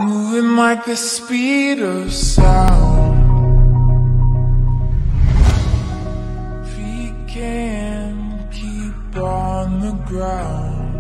moving like the speed of sound. Feet can't keep on the ground.